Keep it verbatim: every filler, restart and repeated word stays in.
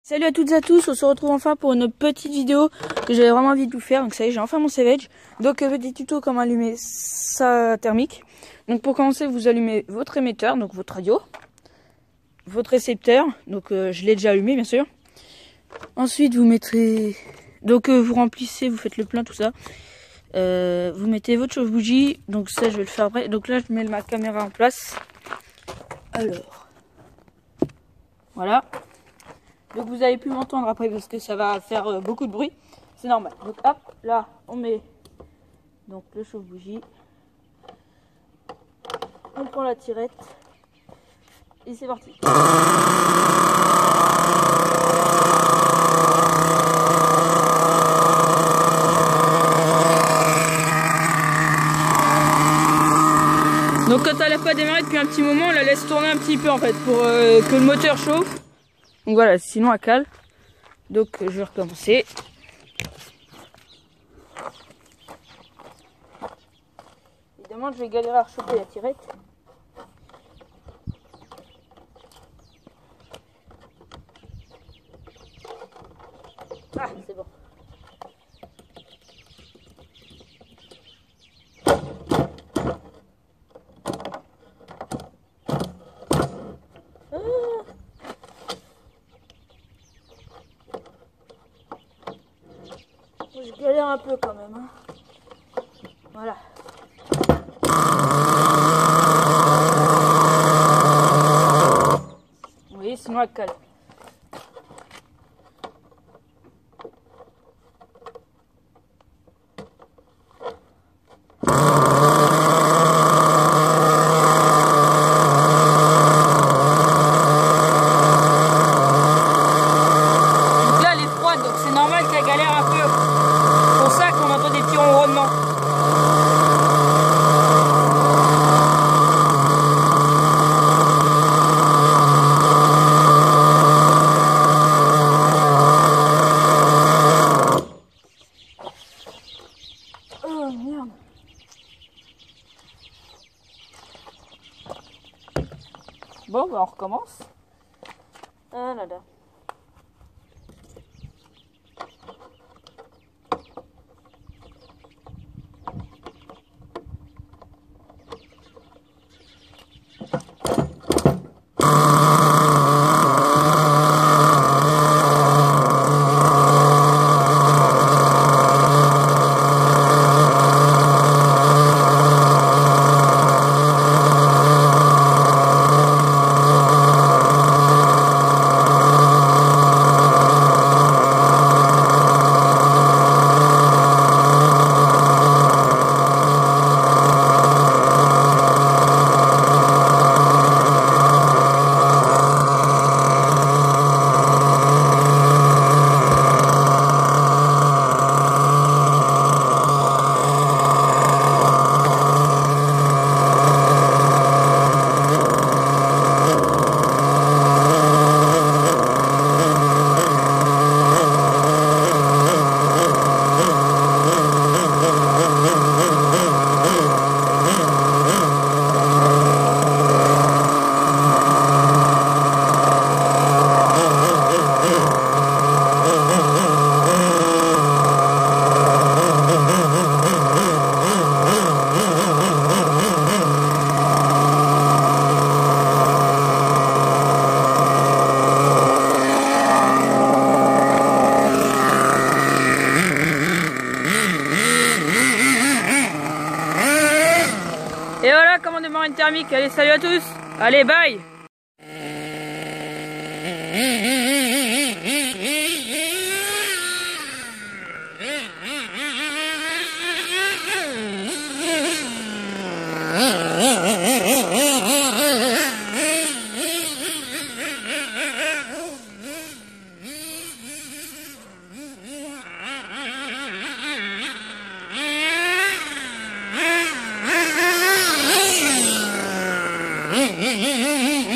Salut à toutes et à tous, on se retrouve enfin pour une petite vidéo que j'avais vraiment envie de vous faire. Donc ça y est, j'ai enfin mon Savage. Donc euh, petit tuto comment allumer sa thermique. Donc pour commencer, vous allumez votre émetteur, donc votre radio, votre récepteur, donc euh, je l'ai déjà allumé bien sûr. Ensuite vous mettrez, donc euh, vous remplissez, vous faites le plein, tout ça. Euh, vous mettez votre chauffe-bougie, donc ça je vais le faire après. Donc là je mets ma caméra en place. Alors, voilà. Donc vous avez pu m'entendre après parce que ça va faire euh, beaucoup de bruit. C'est normal. Donc hop, là on met donc le chauffe-bougie. On prend la tirette. Et c'est parti. Donc quand elle n'a pas démarré depuis un petit moment, on la laisse tourner un petit peu en fait pour euh, que le moteur chauffe. Donc voilà, sinon elle cale. Donc je vais recommencer. Évidemment, je vais galérer à rechoper la tirette. Ah, c'est bon. Je galère un peu quand même. Hein. Voilà. Vous voyez, sinon elle cale. Oh merde. Bon, bah on recommence. Ah là là. Et voilà comment démarrer une thermique. Allez, salut à tous. Allez, bye. Mm-hmm.